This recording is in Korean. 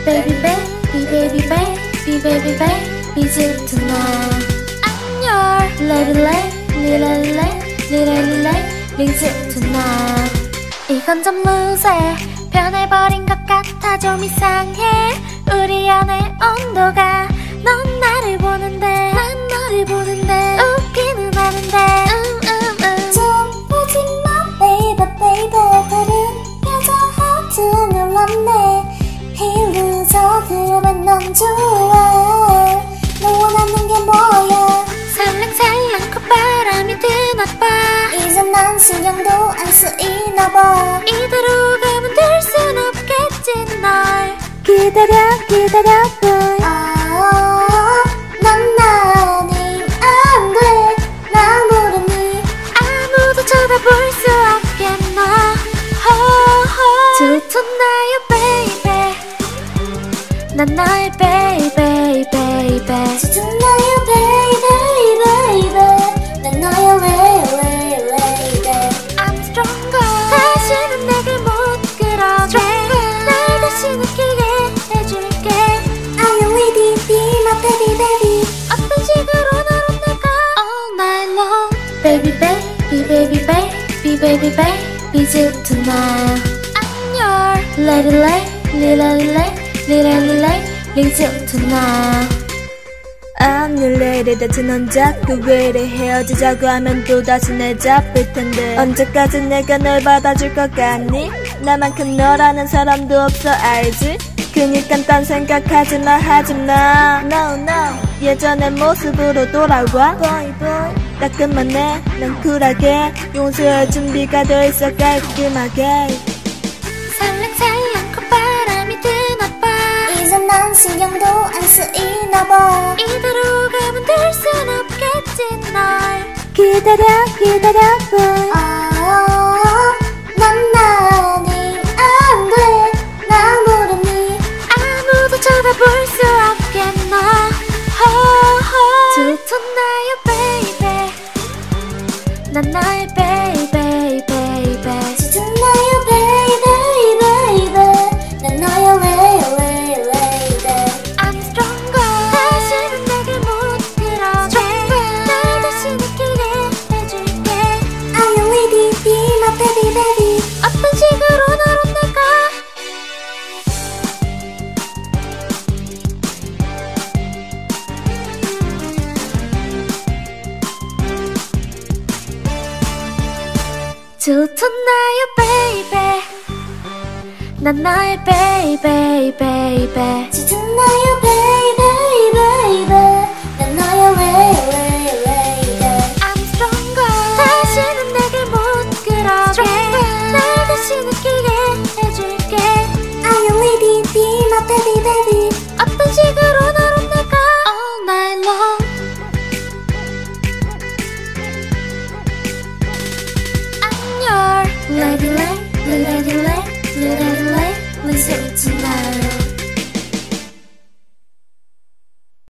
Baby baby baby baby baby baby 집 tonight I'm your lady lady lady lady lady lady 집 tonight 이건 좀 무쇠 변해버린 것 같아 좀 이상해 우리 연애 온도가 넌 나를 보는데 난 너를 보는데 웃기는 않은데 좀 보지마 baby baby 다른 여자 하트 눌렀네 Hey loser 그러면 넌 좋아 너 원하는 게 뭐야 살랑살랑 콧바람이 드나봐 이제 난 신경도 안 쓰이나봐 이대로 가면 될 순 없겠지 널 기다려 기다려 boy 넌 아님 안돼 나 모르니 아무도 쳐다볼 수 없겠나 좋던나요 baby 난 너의 baby baby 좋나요 baby baby 난 너의 way I'm stronger 다시는 내게 못 끌어내 날 다시 느끼게 해줄게 Are you ready be my baby baby 어떤 식으로 너로 내가 all night long Baby baby baby baby baby baby 집 tonight I'm your lady lady lady lady lady lady 집 tonight I'm your lady 대체 넌 자꾸 왜 이래 헤어지자고 하면 또다시 내 잡힐 텐데 언제까지 내가 널 받아줄 것 같니? 나만큼 너라는 사람도 없어 알지? 그니까 딴 생각하지마 하지마 No no 예전의 모습으로 돌아와 Boy boy 따끔하네 난 쿨하게 용서할 준비가 돼 있어 깔끔하게 살랑살랑 콧바람이 드나봐 이제 난 신경도 안 쓰이나봐 이대로 가면 될 순 없겠지 널 기다려 기다려 boy 넌 아님 안돼 나 모르니 아무도 쳐다볼 수 없겠나 좋던나요 baby 난 너의 baby baby 좋나요 baby baby 난 너의 way I'm stronger 다시는 내게 못 끌어내 날 다시 느끼게 해줄게 Are you ready be my baby baby 어떤 식으로 너로 내가 좋던나요 baby 난 너의 baby baby 좋나요 baby baby 난 너의 way I'm stronger 다시는 내게 못 끌어내 날 다시 느끼게 해줄게 Are you ready be my baby baby 어떤 식으로 너로 내가 all night long I'm your lady lady lady lady